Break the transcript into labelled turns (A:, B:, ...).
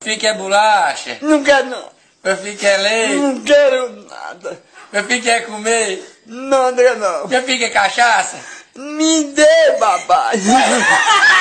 A: filho quer bolacha?
B: Não quero não.
A: Meu filho quer leite?
B: Não quero nada.
A: Meu filho quer comer?
B: Não, não quero não.
A: Meu filho quer cachaça?
B: Me dê, papai.